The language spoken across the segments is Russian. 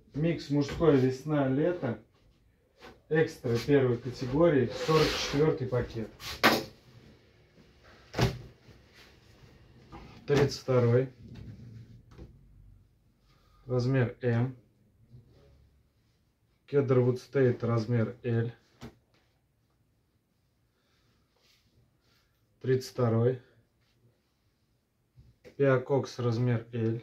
Микс мужской весна-лето. Экстра первой категории. 44 пакет. 32. Размер М. Кедр Woodstead размер L. 32. Пиакокс размер L.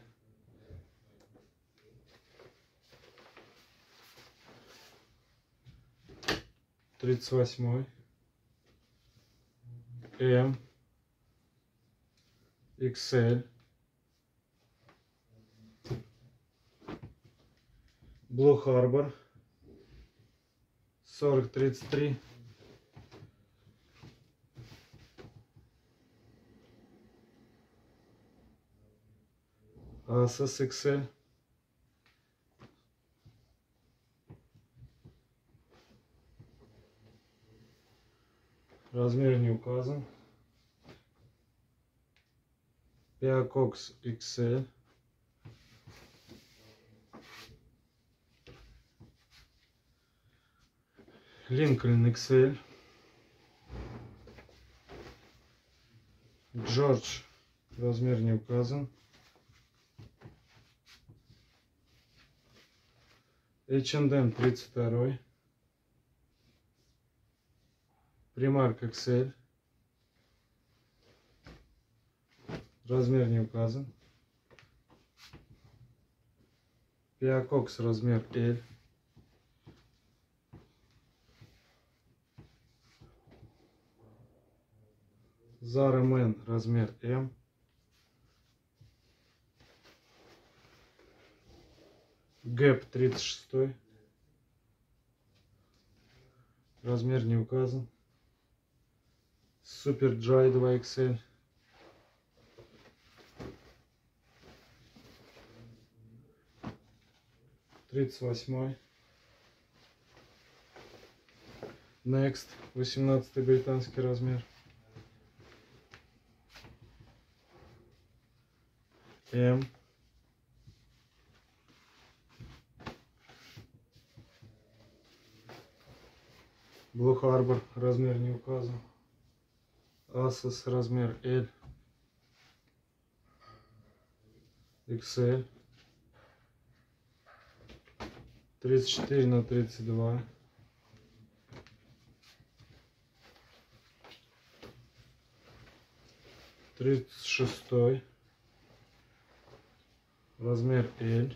38. М. XL. Blue Harbor 40-33. Asos XL. Размер не указан. Пиакокс XL. Линкольн XL. Джордж. Размер не указан. H&M 32. Primark XL. Размер не указан. Пиакокс размер L. Zara Men размер М. Gap 36. Размер не указан. Superdry 2XL. Тридцать 38. Next 18 британский размер. М. Blue Harbor размер не указан. Asos размер L. XL. 34×32. Тридцать 36. Размер L.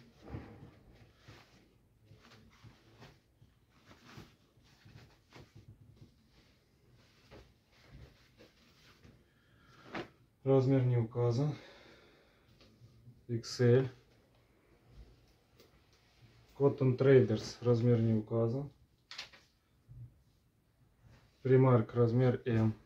Размер не указан. XL. Cotton Traders размер не указан. Primark размер M.